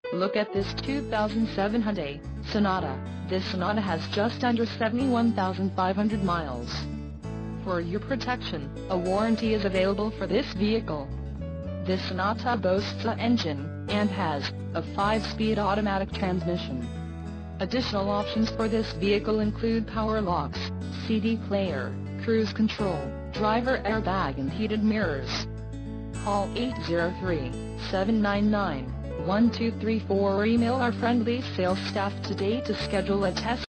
Look at this 2007 Hyundai Sonata. This Sonata has just under 71,500 miles. For your protection, a warranty is available for this vehicle. This Sonata boasts an engine, and has a 5-speed automatic transmission. Additional options for this vehicle include power locks, CD player, cruise control, driver airbag and heated mirrors. Call 803-799-1234 or email our friendly sales staff today to schedule a test